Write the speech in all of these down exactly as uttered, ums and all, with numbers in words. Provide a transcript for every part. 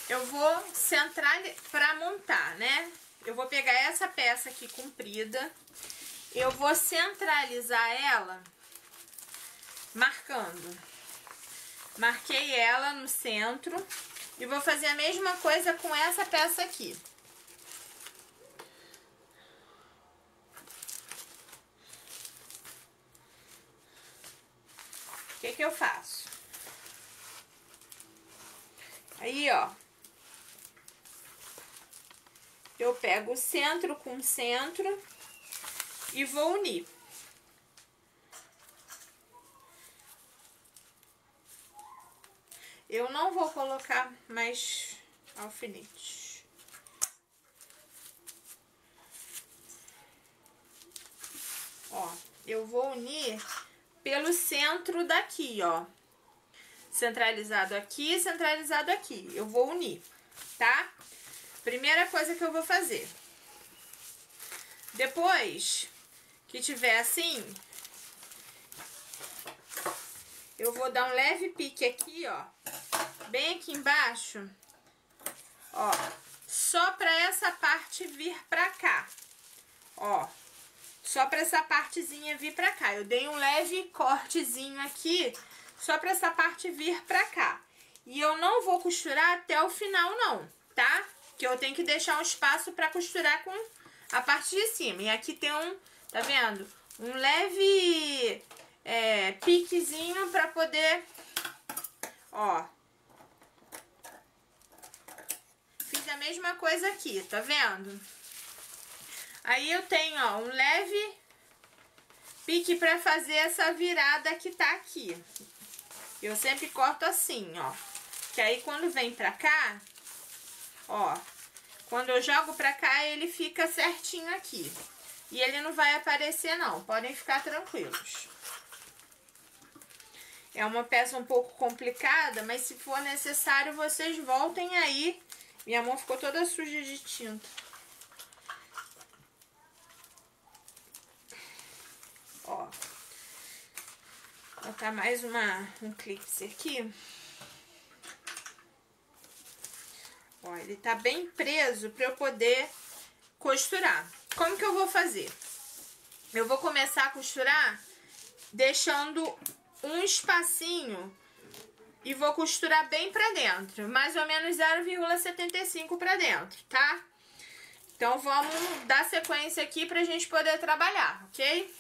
eu vou centrar pra montar, né? Eu vou pegar essa peça aqui comprida, eu vou centralizar ela marcando. Marquei ela no centro e vou fazer a mesma coisa com essa peça aqui. O que que eu faço? Aí, ó, eu pego o centro com centro e vou unir. Eu não vou colocar mais alfinete. Ó, eu vou unir pelo centro daqui, ó. Centralizado aqui, centralizado aqui. Eu vou unir, tá? Primeira coisa que eu vou fazer. Depois que tiver assim, eu vou dar um leve pique aqui, ó. Bem aqui embaixo. Ó. Só pra essa parte vir pra cá. Ó. Só pra essa partezinha vir pra cá. Eu dei um leve cortezinho aqui, só pra essa parte vir pra cá. E eu não vou costurar até o final, não, tá? Que eu tenho que deixar um espaço pra costurar com a parte de cima. E aqui tem um, tá vendo? Um leve é, piquezinho pra poder, ó. Fiz a mesma coisa aqui, tá vendo? Aí eu tenho, ó, um leve pique pra fazer essa virada que tá aqui. Eu sempre corto assim, ó. Que aí quando vem pra cá, ó, quando eu jogo pra cá, ele fica certinho aqui. E ele não vai aparecer, não. Podem ficar tranquilos. É uma peça um pouco complicada, mas se for necessário, vocês voltem aí. Minha mão ficou toda suja de tinta. Ó, vou botar mais uma, um clipe aqui. Ó, ele tá bem preso pra eu poder costurar. Como que eu vou fazer? Eu vou começar a costurar deixando um espacinho e vou costurar bem pra dentro, mais ou menos zero vírgula setenta e cinco pra dentro, tá? Então vamos dar sequência aqui pra gente poder trabalhar, ok?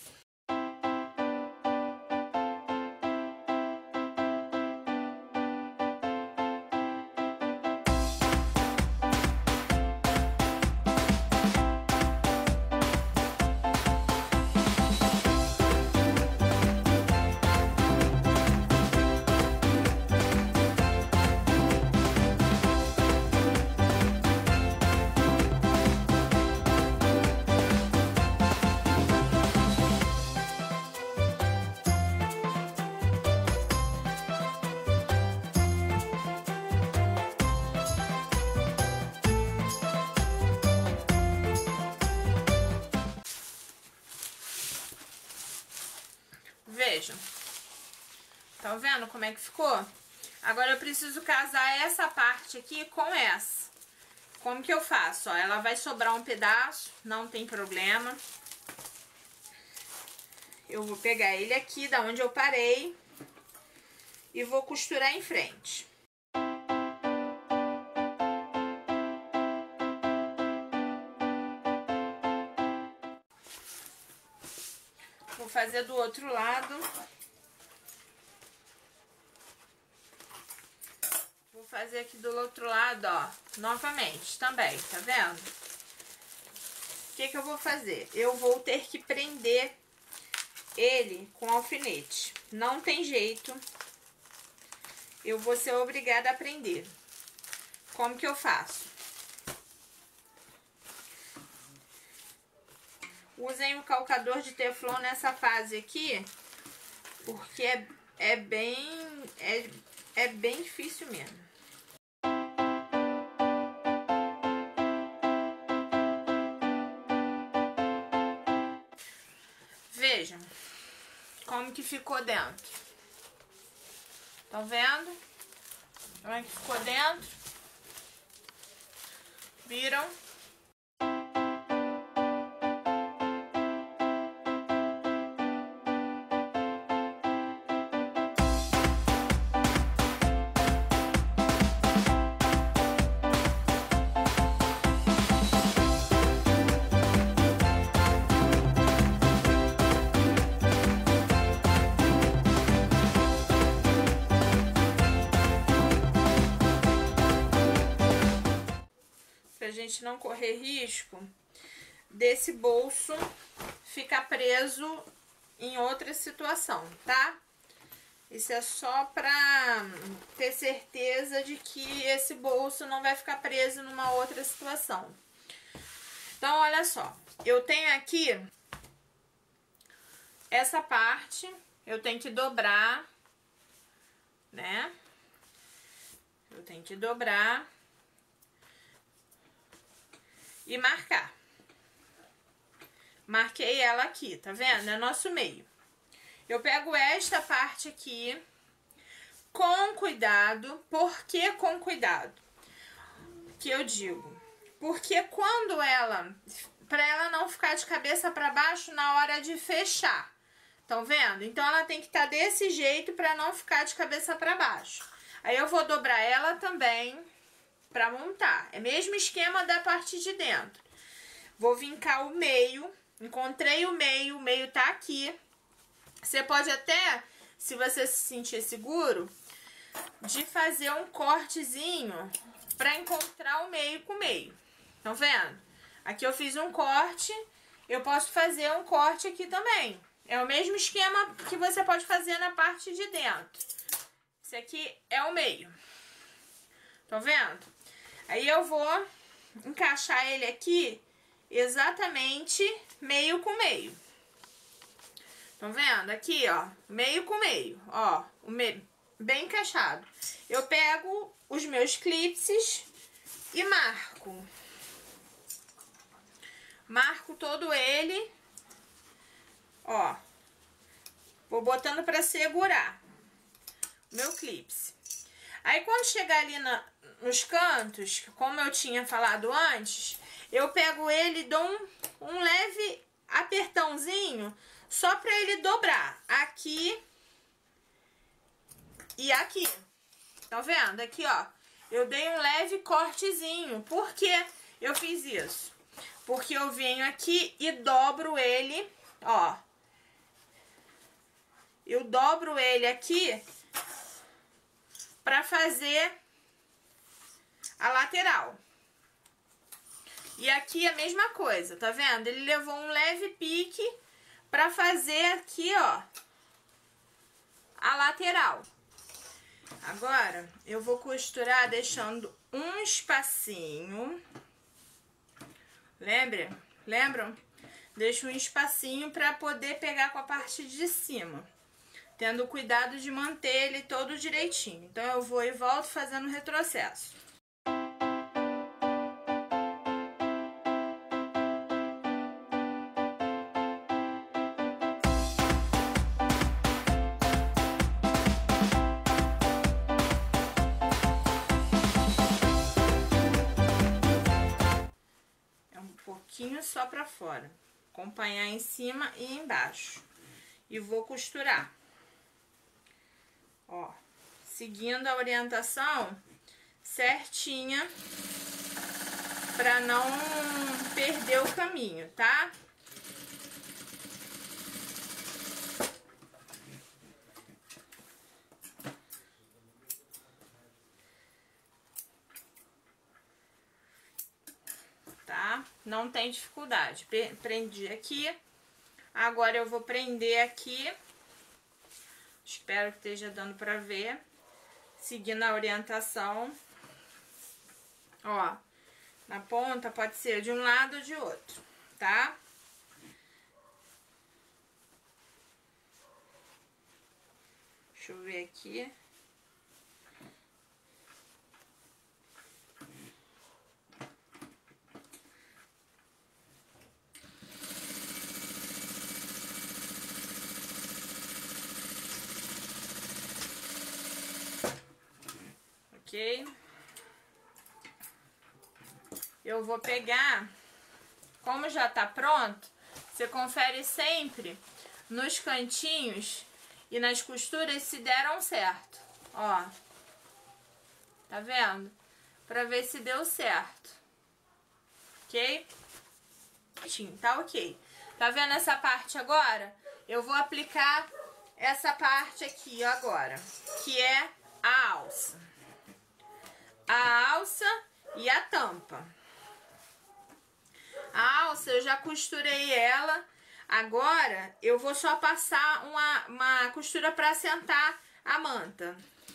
Vejam, tá vendo como é que ficou? Agora eu preciso casar essa parte aqui com essa. Como que eu faço? Ó, ela vai sobrar um pedaço, não tem problema. Eu vou pegar ele aqui, da onde eu parei, e vou costurar em frente. Vou fazer do outro lado. Vou fazer aqui do outro lado, ó, novamente também, tá vendo? O que que eu vou fazer? Eu vou ter que prender ele com alfinete. Não tem jeito. Eu vou ser obrigada a prender. Como que eu faço? Usem o calcador de teflon nessa fase aqui, porque é, é bem é, é bem difícil mesmo. Vejam como que ficou dentro. Tá vendo? Como é que ficou dentro? Viram? Pra gente não correr risco desse bolso ficar preso em outra situação, tá? Isso é só pra ter certeza de que esse bolso não vai ficar preso numa outra situação. Então, olha só, eu tenho aqui essa parte, eu tenho que dobrar, né? Eu tenho que dobrar e marcar. Marquei ela aqui, tá vendo? É nosso meio. Eu pego esta parte aqui com cuidado. Por que com cuidado? Que eu digo? Porque quando ela... Pra ela não ficar de cabeça pra baixo na hora de fechar. Estão vendo? Então, ela tem que estar desse jeito pra não ficar de cabeça pra baixo. Aí, eu vou dobrar ela também pra montar. É o mesmo esquema da parte de dentro. Vou vincar o meio. Encontrei o meio, o meio tá aqui. Você pode até, se você se sentir seguro, de fazer um cortezinho pra encontrar o meio com o meio. Estão vendo? Aqui eu fiz um corte, eu posso fazer um corte aqui também. É o mesmo esquema que você pode fazer na parte de dentro. Esse aqui é o meio. Estão vendo? Aí eu vou encaixar ele aqui exatamente meio com meio. Estão vendo? Aqui, ó, meio com meio, ó, o meio bem encaixado. Eu pego os meus clipes e marco. Marco todo ele, ó. Vou botando pra segurar o meu clipe. Aí, quando chegar ali na, nos cantos, como eu tinha falado antes, eu pego ele e dou um, um leve apertãozinho, só pra ele dobrar aqui e aqui. Tá vendo? Aqui, ó, eu dei um leve cortezinho. Por que eu fiz isso? Porque eu venho aqui e dobro ele, ó. Eu dobro ele aqui pra fazer a lateral. E aqui a mesma coisa, tá vendo? Ele levou um leve pique pra fazer aqui, ó, a lateral. Agora, eu vou costurar deixando um espacinho. Lembra? Lembram? Deixo um espacinho pra poder pegar com a parte de cima. Tendo cuidado de manter ele todo direitinho. Então, eu vou e volto fazendo retrocesso. Só pra fora, acompanhar em cima e embaixo, e vou costurar, ó, seguindo a orientação certinha pra não perder o caminho, tá? Tá? Não tem dificuldade. Prendi aqui. Agora eu vou prender aqui. Espero que esteja dando pra ver. Seguindo a orientação. Ó. Na ponta pode ser de um lado ou de outro, tá? Deixa eu ver aqui. Ok? eu vou pegar, como já tá pronto, você confere sempre nos cantinhos e nas costuras se deram certo, ó, tá vendo? Pra ver se deu certo, ok? Tá ok. Tá vendo essa parte agora? Eu vou aplicar essa parte aqui agora, que é a alça. A alça e a tampa. A alça eu já costurei ela. Agora eu vou só passar uma, uma costura para assentar a manta.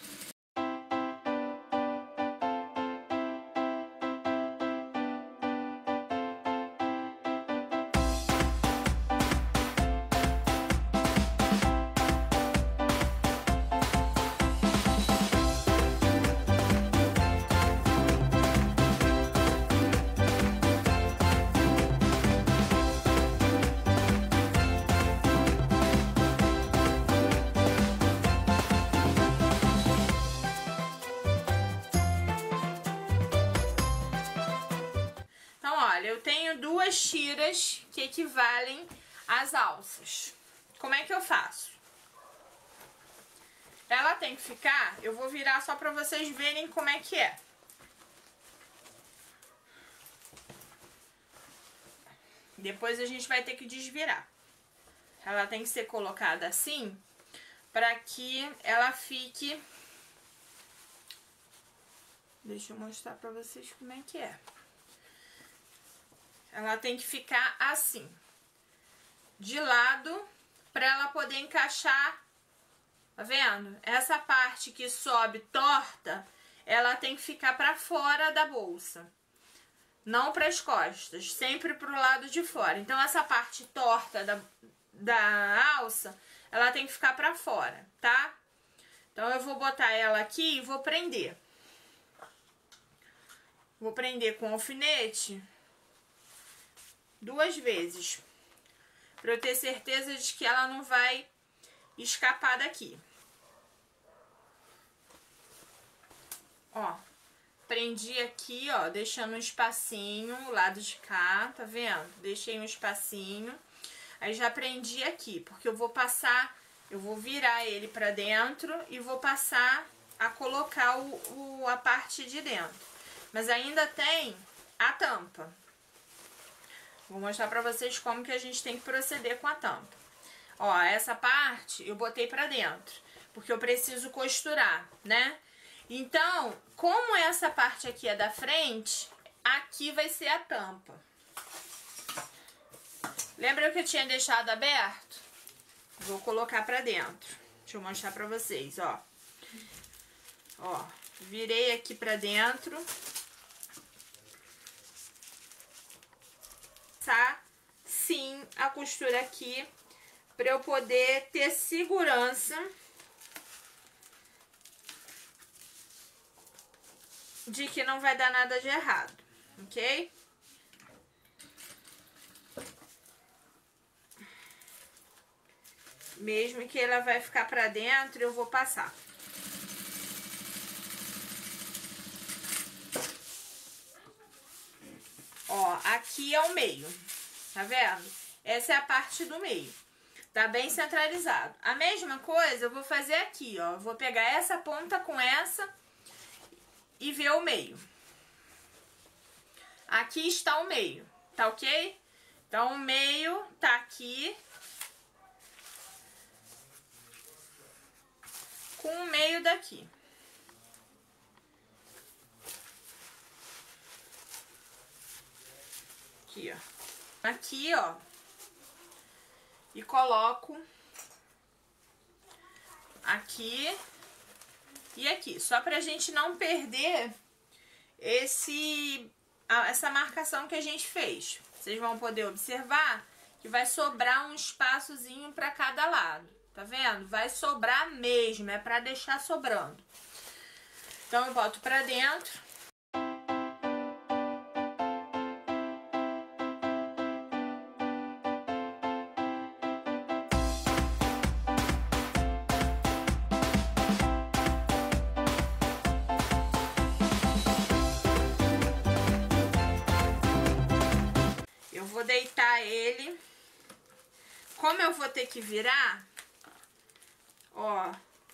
Eu tenho duas tiras que equivalem às alças. Como é que eu faço? Ela tem que ficar, eu vou virar só para vocês verem como é que é. Depois a gente vai ter que desvirar. Ela tem que ser colocada assim, para que ela fique... Deixa eu mostrar para vocês como é que é. Ela tem que ficar assim, de lado, para ela poder encaixar, tá vendo? Essa parte que sobe torta, ela tem que ficar para fora da bolsa, não para as costas, sempre pro lado de fora. Então essa parte torta da, da alça, ela tem que ficar para fora, tá? Então eu vou botar ela aqui e vou prender. Vou prender com alfinete duas vezes, para eu ter certeza de que ela não vai escapar daqui. Ó, prendi aqui, ó, deixando um espacinho o lado de cá, tá vendo? Deixei um espacinho, aí já prendi aqui, porque eu vou passar, eu vou virar ele para dentro e vou passar a colocar o, o, a parte de dentro. Mas ainda tem a tampa. Vou mostrar pra vocês como que a gente tem que proceder com a tampa. Ó, essa parte eu botei pra dentro, porque eu preciso costurar, né? Então, como essa parte aqui é da frente, aqui vai ser a tampa. Lembra que eu tinha deixado aberto? Vou colocar pra dentro. Deixa eu mostrar pra vocês, ó. Ó, virei aqui pra dentro. Passar sim a costura aqui para eu poder ter segurança de que não vai dar nada de errado, ok? Mesmo que ela vai ficar para dentro, eu vou passar. Ó, aqui é o meio, tá vendo? Essa é a parte do meio, tá bem centralizado. A mesma coisa eu vou fazer aqui, ó. Vou pegar essa ponta com essa e ver o meio. Aqui está o meio, tá ok? Então, o meio tá aqui com o meio daqui. Aqui, ó. Aqui, ó. E coloco aqui e aqui. Só pra gente não perder esse, essa marcação que a gente fez. Vocês vão poder observar que vai sobrar um espaçozinho pra cada lado. Tá vendo? Vai sobrar mesmo, é pra deixar sobrando. Então, eu boto pra dentro. vou deitar ele. Como eu vou ter que virar, ó,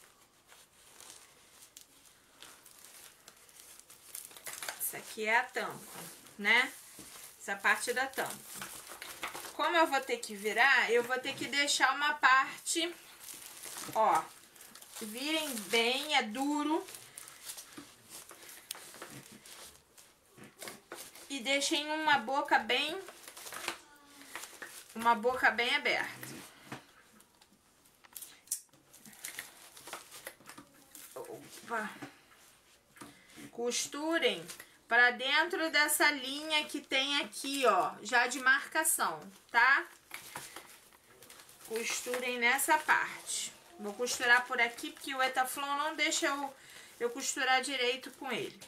essa aqui é a tampa, né? Essa parte da tampa. Como eu vou ter que virar, eu vou ter que deixar uma parte, ó, virem bem, é duro. E deixem uma boca bem, uma boca bem aberta. Opa. Costurem para dentro dessa linha que tem aqui, ó, já de marcação, tá? Costurem nessa parte. Vou costurar por aqui porque o Etaflon não deixa eu, eu costurar direito com ele.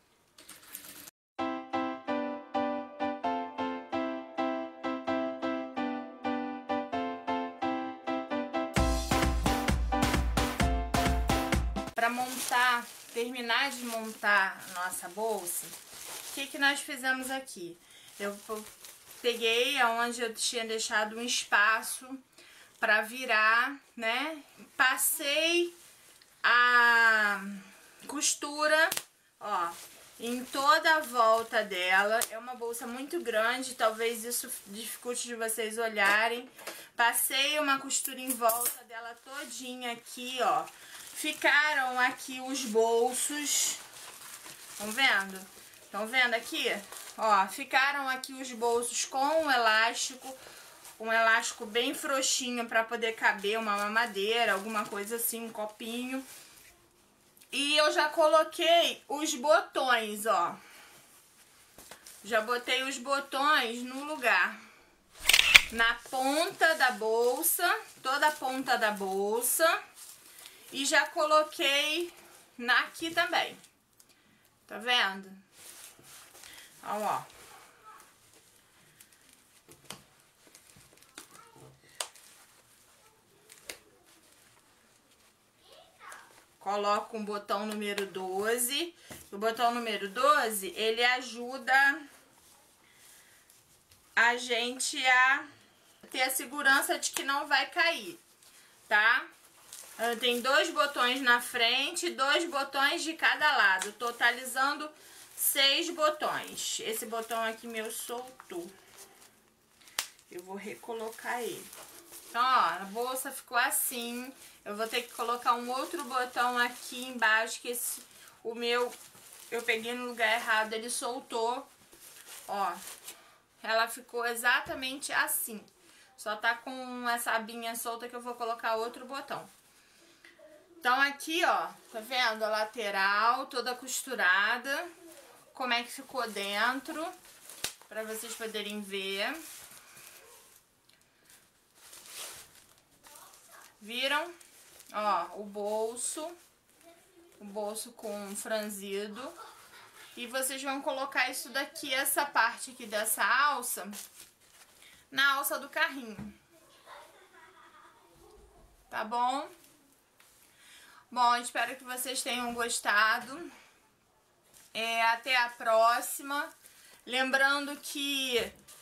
Para montar, terminar de montar a nossa bolsa, o que que nós fizemos aqui? Eu peguei aonde eu tinha deixado um espaço para virar, né? Passei a costura, ó, em toda a volta dela. É uma bolsa muito grande, talvez isso dificulte de vocês olharem. Passei uma costura em volta dela todinha aqui, ó. Ficaram aqui os bolsos, estão vendo? Estão vendo aqui? Ó, ficaram aqui os bolsos com um elástico, um elástico bem frouxinho para poder caber uma mamadeira, alguma coisa assim, um copinho. E eu já coloquei os botões, ó. Já botei os botões no lugar. Na ponta da bolsa, toda a ponta da bolsa. E já coloquei na aqui também. Tá vendo? Então, ó. Coloco um botão número doze. O botão número doze, ele ajuda a gente a ter a segurança de que não vai cair, tá? Tem dois botões na frente, dois botões de cada lado, totalizando seis botões. Esse botão aqui meu soltou. Eu vou recolocar ele. Então, ó, a bolsa ficou assim. Eu vou ter que colocar um outro botão aqui embaixo, que esse, o meu, eu peguei no lugar errado, ele soltou. Ó, ela ficou exatamente assim. Só tá com essa abinha solta que eu vou colocar outro botão. Então aqui, ó, tá vendo? A lateral toda costurada. Como é que ficou dentro, pra vocês poderem ver. Viram? Ó, o bolso. O bolso com franzido. E vocês vão colocar isso daqui, essa parte aqui dessa alça, na alça do carrinho. Tá bom? Bom, espero que vocês tenham gostado. É, até a próxima. Lembrando que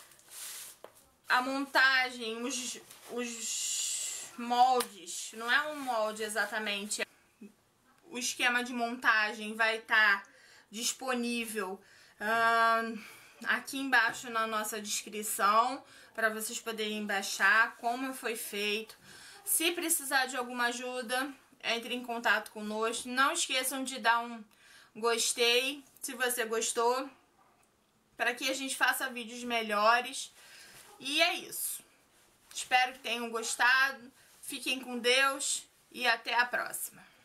a montagem, os, os moldes, não é um molde exatamente. O esquema de montagem vai estar disponível uh, aqui embaixo na nossa descrição, para vocês poderem baixar como foi feito. Se precisar de alguma ajuda, entre em contato conosco. Não esqueçam de dar um gostei, se você gostou, para que a gente faça vídeos melhores. E é isso. Espero que tenham gostado. Fiquem com Deus e até a próxima.